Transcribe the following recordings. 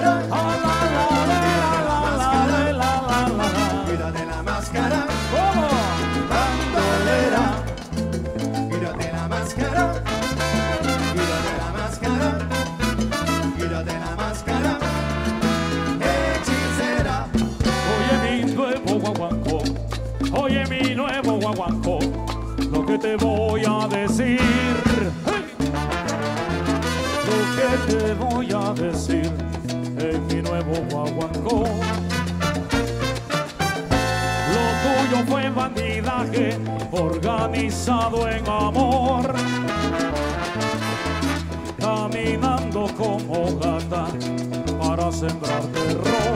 máscara. Quítate la máscara. ¿Cómo? Bandolera. Quítate la máscara. Quítate la máscara. Quítate la máscara. Hechicera. Oye mi nuevo guaguancó, oye mi nuevo guaguancó, lo que te voy a decir, ¡hey! Lo que te voy a decir en mi nuevo guaguancó. Lo tuyo fue bandidaje organizado en amor, caminando como gata para sembrar terror.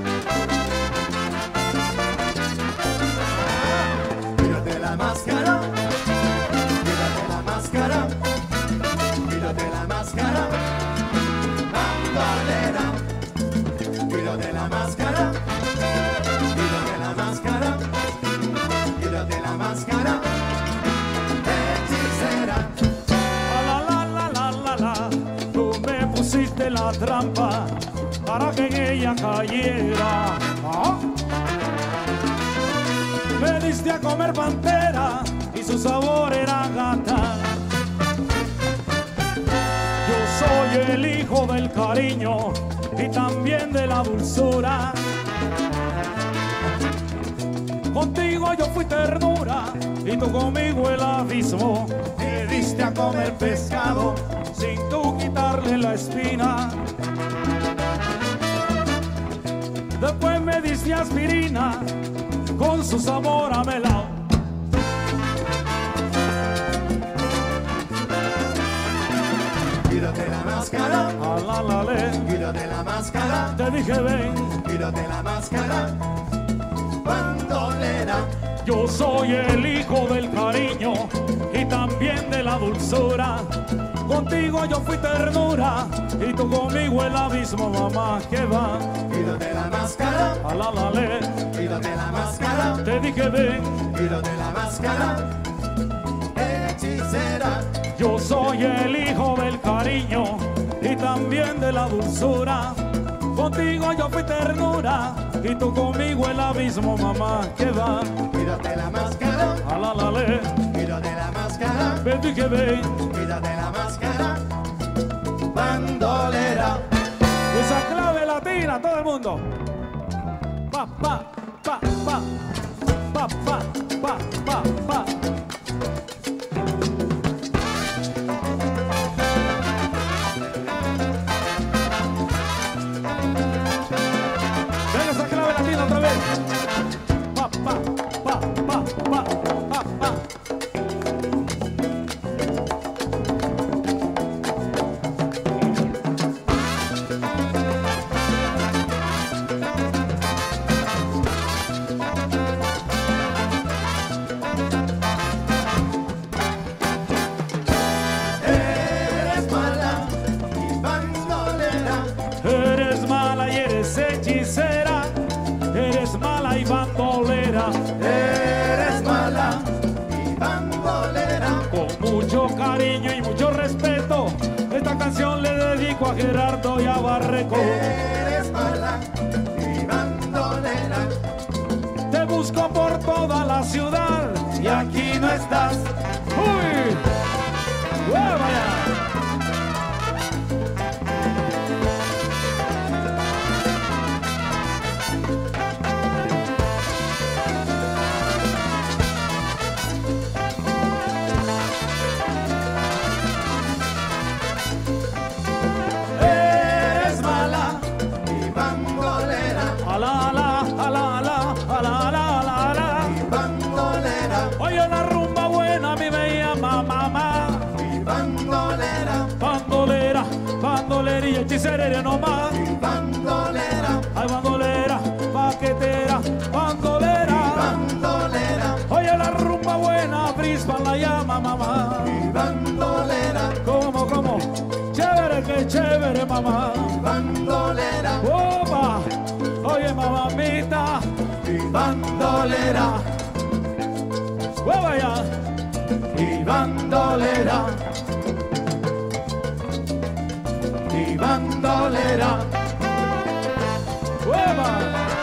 Quítate la máscara. Quítate la máscara. Quítate la máscara. Bandolera. Quítate la máscara. Quítate la máscara. Quítate la máscara. Hechicera. La, tú me pusiste la trampa para que en ella cayera. ¿Ah? Me diste a comer pantera y su sabor era gata. Yo soy el hijo del cariño y también de la dulzura. Contigo yo fui ternura y tú conmigo el abismo. Me diste a comer pescado sin tú quitarle la espina. Después me diste aspirina con su sabor a melao. Quítate la máscara. Quítate la máscara. Te dije ven, Quítate la máscara. Bandolera. yo soy el hijo del cariño y también de la dulzura. Contigo yo fui ternura y tú conmigo el abismo, mamá, que va. Quítate la máscara. Quítate la máscara. Te dije ven, Quítate la máscara. Hechicera. yo soy el hijo del cariño y también de la dulzura. Contigo yo fui ternura y tú conmigo el abismo, mamá, que va. Quítate la máscara. Quítate la máscara. Te dije ven, Quítate la máscara. Bandolera. esa clave latina, todo el mundo. Pa, pa, pa, pa, pa, pa, pa, pa, pa. Ven esa clave latina otra vez. Pa, pa, pa, pa, pa, pa, pa. Eres mala y bandolera. Eres mala y eres hechicera, eres mala y bandolera. Eres mala y bandolera. Con mucho cariño y mucho respeto, esta canción le dedico a Gerardo y a Barreco. Eres mala y bandolera. Te busco por toda la ciudad y aquí no estás. ¡Uy! ¡Vaya! Eres mala y bandolera. ¡Ala, ala, ala, ala, ala, ala, ala, ala! Y bandolera. Oye, la rumba buena a mí me llama mamá. Y bandolera. Bandolera, bandolera y hechicera nomás. Y bandolera. Ay, bandolera, paquetera, bandolera. Bandolera. Oye, la rumba buena, Brisbane la llama mamá. Y bandolera. ¿Cómo? Chévere, que chévere, mamá. Bandolera. Opa, oye, mamamita. Y bandolera. Vaya. Y bandolera. Y bandolera. ¡Hueva!